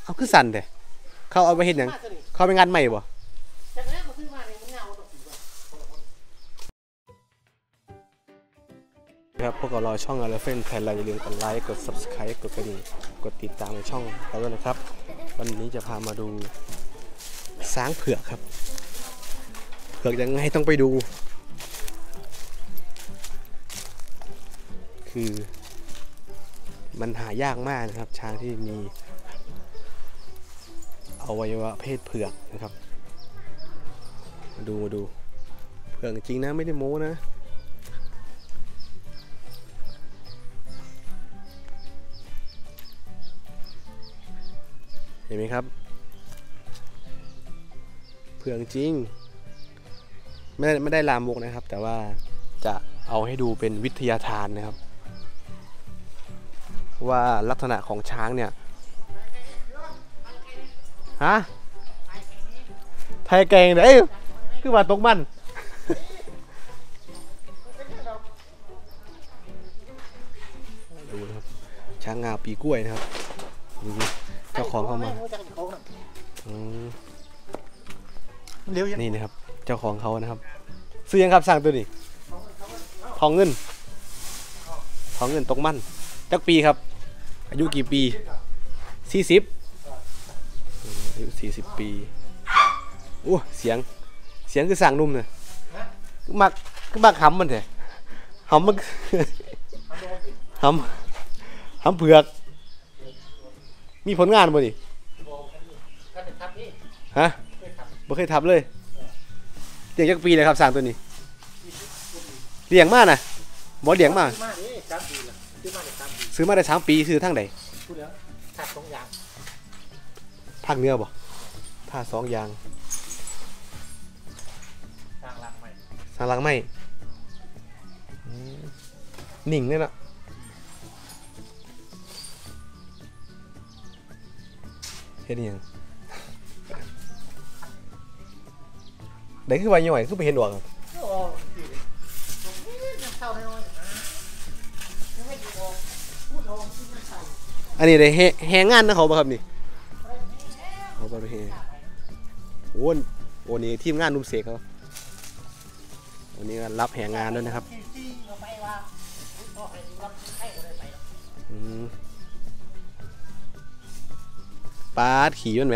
เอาขึ้นสั่นเด้เขาเอาไปเห็นอย่างเขาไปงานใหม่บ่ครับพวกเรารอช่องอะไรเฟนแทนเราอย่าลืมกดไลค์กด subscribe กดกระดิ่งกดติดตามในช่องเราด้วยนะครับวันนี้จะพามาดูช้างเผือกครับเผือกยังไงต้องไปดูคือมันหายากมากนะครับช้างที่มีอวัยวะเพศเผือกนะครับมาดูเผือกจริงนะไม่ได้โม้นะเห็นไหมครับเผือกจริงไม่ได้ลามกนะครับแต่ว่าจะเอาให้ดูเป็นวิทยาทานนะครับว่าลักษณะของช้างเนี่ยฮะไทยแกงเอ้ยคือว่าตกมันดูนะครับช้างงาปีกล้วยนะครับเจ้าของเข้ามานี่นะครับเจ้าของเขานะครับซื้อยังครับสั่งตัวนี้ทองเงินตกมันจักปีครับอายุกี่ปี40อายุ40ปีโอ้เสียงคือสั่งนุ่มเนี่ยมักหำมันเถอะหำมันหำเผือกมีผลงานบ่ดิฮะบ่เคยทับเลยเลี้ยงจักปีเลยครับสั่งตัวนี้เลี้ยงมากนะบ่เลี้ยงมากซื้อมาได้3 ปีซื้อทั้งใดท่า2 อย่างภาคเหนือบ่ท่า2 อย่างสร้างรังใหม่หนิ่งเนี่ยนะเฮ็ดยังได้คือใบย่อยคือไปเห็นดอกครับอันนี้ได้แหงงานนะเขาบ่ครับนี่เขาไปแหงโอ้นี่ทีมงานนุ่มเสกเขาวันนี้รับแหงงานด้วยนะครับปาดขี่มันไหม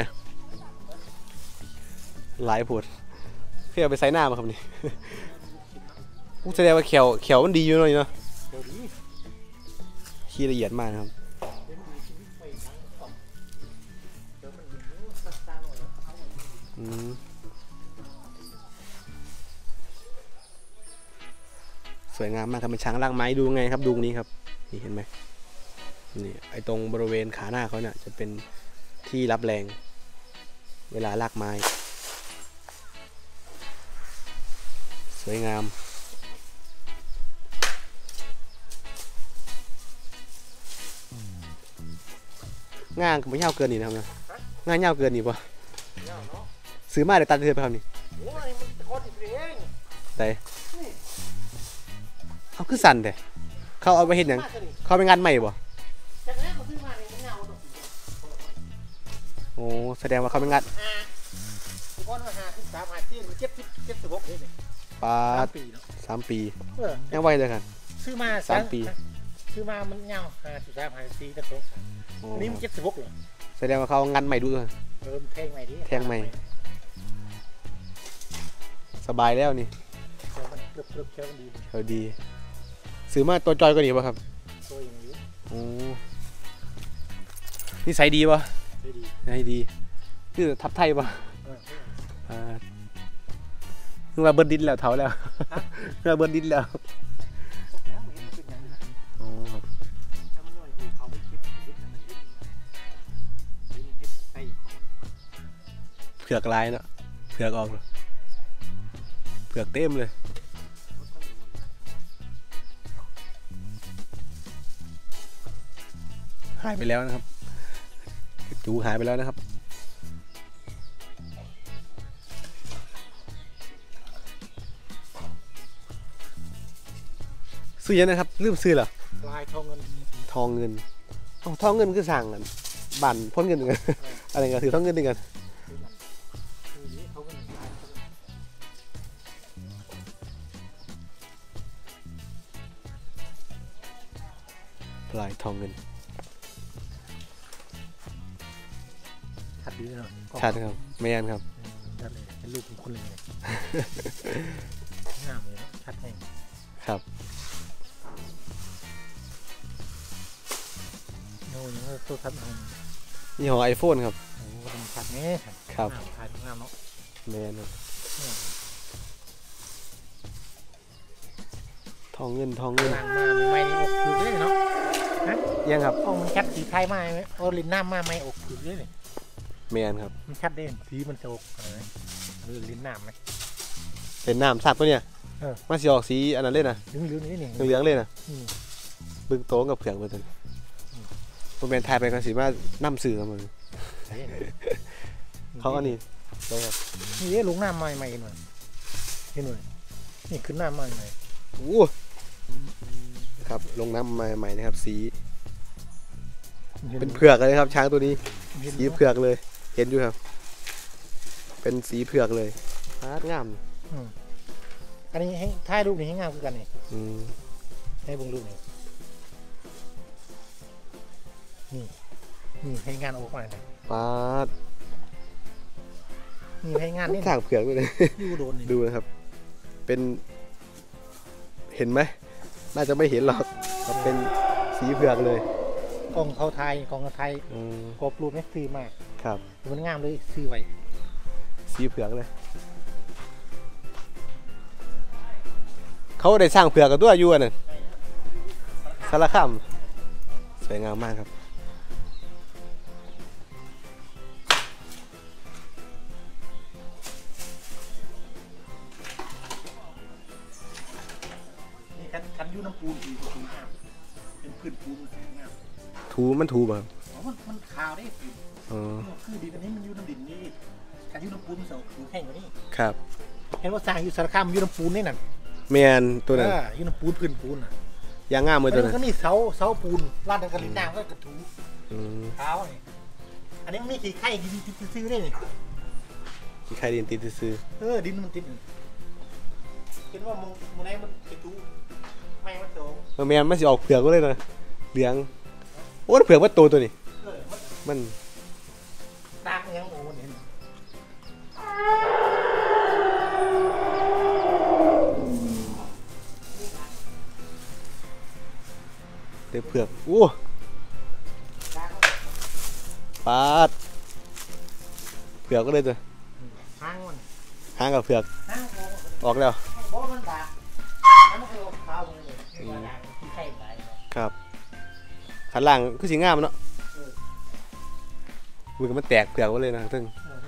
หลายปวดเพื่อไปไซหน้ามาครับนี่แสดงว่าเขียวมันดีอยู่หน่อยเนาะขี้ละเอียดมากครับสวยงามมากครับเป็นช้างล่างไม้ดูไงครับดูนี้ครับนี่เห็นไหมนี่ไอตรงบริเวณขาหน้าเขาเนี่ยจะเป็นที่รับแรงเวลาลากไม้สวยงามง่างไม่เหี่ยวเกินนี่นะครับนะง่างเหี่ยวเกินนี่ป่ะซื้อมาเดี๋ยวตัดเธอไปครับนี่ได้เอาขึ้นสั่นเด้เขาเอาไปเห็นอย่างเขาไปงานใหม่บ่โอ้แสดงว่าเขาเป็นงานปา3 ปียังไวเลยครับซื้อมา 3 ปีซื้อมามันเงา53 ปีแต่สงสารนี่มัน76เลยแสดงว่าเขางานใหม่ดูเลยแทงใหม่ดิแทงใหม่สบายแล้วนี่เขาดีซื้อมาตัวจอยก็ดีป่ะครับตัวอย่างนี้โอ้นี่ใส่ดีป่ะใส่ดีคือทับไทยป่ะนึกว่าเบิร์ดดินแล้วเท่าแล้วนึกว่าเบิร์ดดินแล้วเผือกลายเนาะเผือกออกเผือกเต็มเลยหายไปแล้วนะครับจูหายไปแล้วนะครับซื้อยังนะครับลืมซื้อเหรอลายทองเงินทองเงินคือสั่งกันบ้านพ้นเงินกันอะไรกันถือท้องเงินด้วยกันปลายทองเงินชัดดีเนาะชัดครับไม่ยันครับชัดเลยเป็นรูปของคนเลยงามเลยชัดแห้งครับโอ้ยยังโทรศัพท์นี่ของ iPhone ครับโอ้เป็นชัดนี้ครับถ่ายงามเนาะไม่ยันครับทองเงินมาไม่นี่อกคือเลยเนาะยังครับอ๋อมันชัดสีไทยมาไหมโอลินน้ำมาไม่อกคือเลยเมียนครับมันชัดเด่นสีมันจะอกลิ้นน้ำไหมเป็นน้ำสัตว์ปะเนี่ยมันสีออกสีอันนั้นเลยนะเหลืองนี่เหลืองเลยนะบึ้งโต้กับเผือกมาจนผมเป็นไทยไปกันสีว่าน้ำสื่อมันเขาอันนี้ได้ครับนี่ลงน้ำใหม่ๆหน่อยเห็นหน่อยนี่ขึ้นน้ำใหม่โอ้ครับลงน้ำใหม่ๆนะครับสีเป็นเผือกเลยครับช้างตัวนี้สีเผือกเลยเห็นอยู่ครับเป็นสีเผือกเลยงามอันนี้ให้ถ่ายรูปนี่ให้งามคือกันนี่ให้บุ้งรูปนี่นี่ให้งานโอ้ก่อนนะป๊าดนี่ให้งานนี่ช้างเผือกเลยดูนะครับเป็นเห็นไหมน่าจะไม่เห็นหรอกเป็นสีเผือกเลยกองเขาไทยกองไทยกรอบรูปไม่ซื้อมากครับมันงามเลยซื้อไว้สีเผือกเลยเขาได้สร้างเผือกกับตัวอยู่น่ะสารคามสวยงามมากครับนี่คันยูน้ำปูนดีถูงามเป็นพื้นปูนงามมันถูแบบมันขาวได้คือดินอันนี้มันยูน้ำดินนี่การยูน้ำปูนมันเสาถูแห้งกว่านี้ครับเห็นว่าสร้างอยู่สารคามยูน้ำปูนนี่น่ะเมียนตัวนั้นยูน้ำปูนพื้นปูนอ่ะยางงามเลยตัวนั้นก็นี่เสาปูนลาดกันลิ้นน้ำก็กระถูเท้าอันนี้มันมีขี้ไข่ดินติดซื้อได้เลยขี้ไข่ดินติดซื้อดินมันติดเห็นว่ามึงไหนมันกระถูไม่มันโตเมียนมันจะออกเผือกก็เลยนะเหลืองโอ้เผือกว่าโตตัวนี้มันตากยังโอ้เห็นเด็กเผือกโอ้ปาดเผือกก็เลยตัวหางกับเผือกออกแล้วครับขันล่างคือสีงามเนาะมือมันแตกเผือกก็เลยนะทึ่ง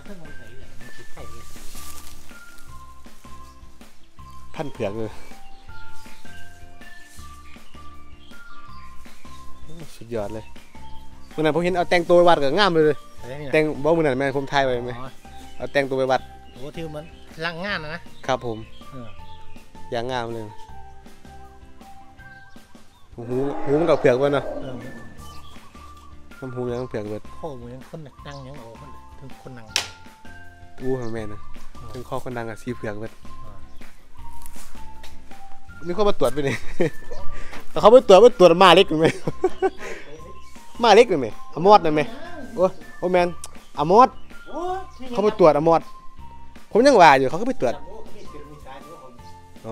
พันเผือกเลยสุดยอดเลยเมื่อนั้นผมเห็นเอาแต่งตัวไปวัดกับงามเลยแต่งบอกมือนั้นแม่ผมทายไปไหมเอาแต่งตัวไปวัดโอ้ที่มันลังงานนะครับผมอย่างงามเลยหูมันกับเผือกไปเนาะน้ำหูยังเผือกเบิดข้อมือยังคนนั่งยังโอ้มันถึงคนนั่งแม่นะถึงข้อคนนั่งกับสีเผือกเบิดนี่เขามาตรวจไปเลยเขาไปตรวจมาเล็กหรือไม่มาเล็กหรือไม่อมอดหรือไม่โอ้แมนอมอดเขาไปตรวจอมอดผมยังว่าอยู่เขาก็ไปตรวจอ๋อ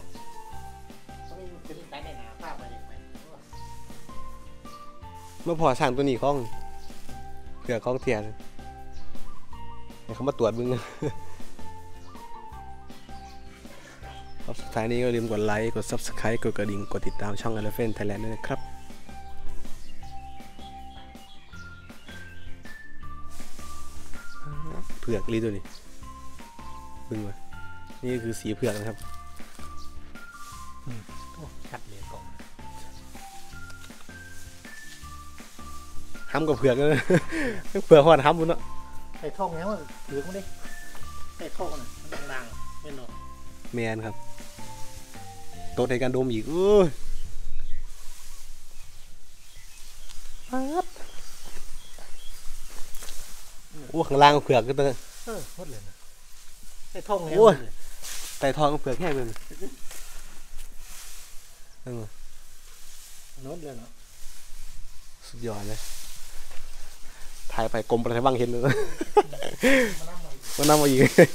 เมื่อพอสั่งตัวนี้ของเผื่อของเทียนเขามาตรวจมึงสุดท้ายนี้ก็อย่าลืมกดไลค์กด Subscribe กดกระดิ่งกดติดตามช่อง Elephant Thailand ด้วยนะครับเผือกรีตัวนี้บึ้งมานี่คือสีเผือกนะครับชัดเลยกล่องห้ำกับเผือกเลยเผือกหอดห้ำบุญเนาะใส่ท่องแล้วเผือกไม่ได้ใส่ท่องน่ะมันดังๆไม่หนอกแมนครับโตในการดมอีกอ้ข้างล่างก็เผือกก็ตัวหมดเลยนะไอ้ท่องไงโอ้ย ไต่ทองก็เผือกแห้งเลยโน้ตเลยเนาะสุดยอดเลยถ่ายไปกลมไปทางบ้างเห็นเลยมานั่งมาอีกมานั่งมาอีก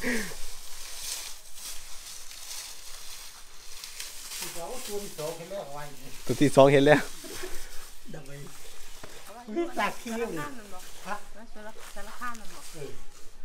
เราตัวที่สองเห็นแล้วไว้ตัวที่สองเห็นแล้วดังไปนี่จากที่นี่เลยฮะสารคามมันบอก